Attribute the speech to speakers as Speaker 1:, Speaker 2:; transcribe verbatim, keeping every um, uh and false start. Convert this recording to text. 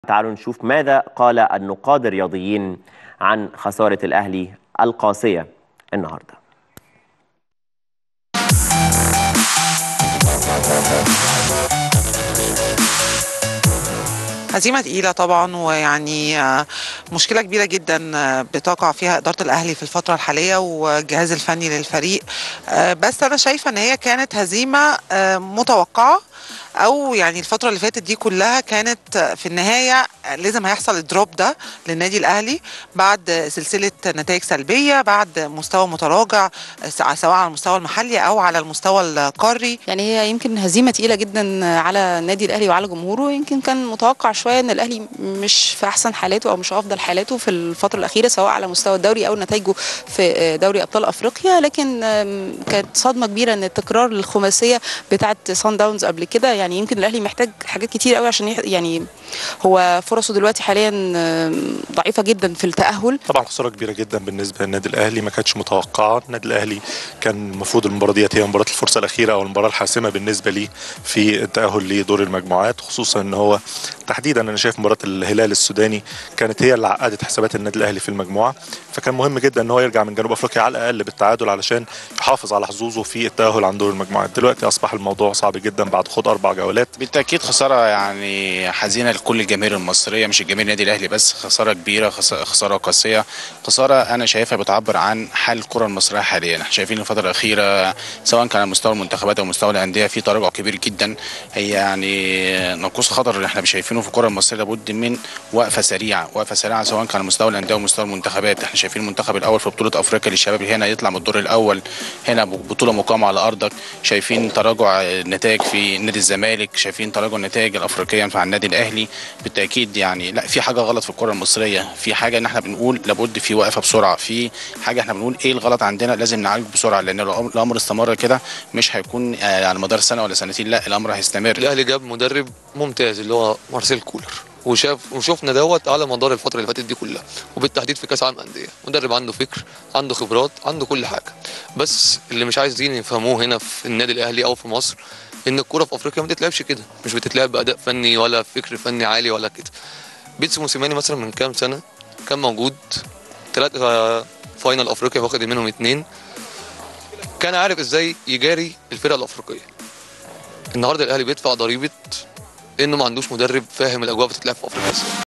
Speaker 1: تعالوا نشوف ماذا قال النقاد الرياضيين عن خسارة الأهلي القاسية النهاردة.
Speaker 2: هزيمة تقيلة طبعا، ويعني مشكلة كبيرة جدا بتقع فيها إدارة الأهلي في الفترة الحالية والجهاز الفني للفريق. بس أنا شايفة أن هي كانت هزيمة متوقعة، او يعني الفتره اللي فاتت دي كلها كانت في النهايه لازم هيحصل الدروب ده للنادي الاهلي بعد سلسله نتائج سلبيه، بعد مستوى متراجع سواء على المستوى المحلي او على المستوى القاري.
Speaker 3: يعني هي يمكن هزيمه تقيله جدا على النادي الاهلي وعلى جمهوره. يمكن كان متوقع شويه ان الاهلي مش في احسن حالاته او مش في افضل حالاته في الفتره الاخيره، سواء على مستوى الدوري او نتائجه في دوري ابطال افريقيا، لكن كانت صدمه كبيره ان التكرار للخماسيه بتاعه صن داونز قبل كده. يعني يمكن الاهلي محتاج حاجات كتير قوي عشان يعني هو فرصه دلوقتي حاليا ضعيفه جدا في التاهل.
Speaker 4: طبعا خساره كبيره جدا بالنسبه للنادي الاهلي، ما كانتش متوقعه. النادي الاهلي كان المفروض المباراه ديت هي مباراه الفرصه الاخيره او المباراه الحاسمه بالنسبه ليه في التاهل لدور المجموعات، خصوصا ان هو تحديدا انا شايف مباراه الهلال السوداني كانت هي اللي عقدت حسابات النادي الاهلي في المجموعه، فكان مهم جدا ان هو يرجع من جنوب افريقيا على الاقل بالتعادل علشان يحافظ على حظوظه في التاهل عن دور المجموعات. دلوقتي اصبح الموضوع صعب جدا بعد خوض اربع جولات.
Speaker 5: بالتاكيد خساره يعني حزينه لكل الجماهير المصريه، مش الجماهير النادي الاهلي بس، خساره كبيره، خساره قاسيه، خساره انا شايفها بتعبر عن حال الكره المصريه حاليا. احنا شايفين الفتره الاخيره سواء كان على مستوى المنتخبات او مستوى الانديه في تراجع كبير جدا. هي يعني نقص خطر اللي احنا شايفينه في الكره المصريه، لابد من وقفه سريعه، وقفه سريعه سواء كان على مستوى الانديه ومستوى المنتخبات. احنا شايفين المنتخب الاول في بطوله افريقيا للشباب هنا يطلع من الدور الاول، هنا بطوله مقامه على ارضك. شايفين تراجع النتائج في نادي الزمالك، شايفين تراجع النتائج الافريقيه مع النادي الاهلي. بالتاكيد يعني لا، في حاجه غلط في الكره المصريه، في حاجه ان احنا بنقول لابد في وقفه بسرعه، في حاجه احنا بنقول ايه الغلط عندنا لازم نعالجه بسرعه، لان لو الامر استمر كده مش هيكون على مدار سنه ولا سنتين، لا الامر هيستمر.
Speaker 6: الاهلي جاب مدرب ممتاز اللي هو مارسيل كولر، وشاف وشفنا دوت على مدار الفتره اللي فاتت دي كلها، وبالتحديد في كاس عالم انديه. مدرب عنده فكر، عنده خبرات، عنده كل حاجه، بس اللي مش عايزين يفهموه هنا في النادي الاهلي او في مصر ان الكوره في افريقيا ما بتتلعبش كده، مش بتتلعب باداء فني ولا فكر فني عالي ولا كده. بيتسو موسيماني مثلا من كام سنه كان موجود ثلاثه فاينل افريقيا واخد منهم اثنين، كان عارف ازاي يجاري الفرق الافريقيه. النهارده الاهلي بيدفع ضريبه انه ما عندوش مدرب فاهم الاجواء بتتلعب في افريقيا.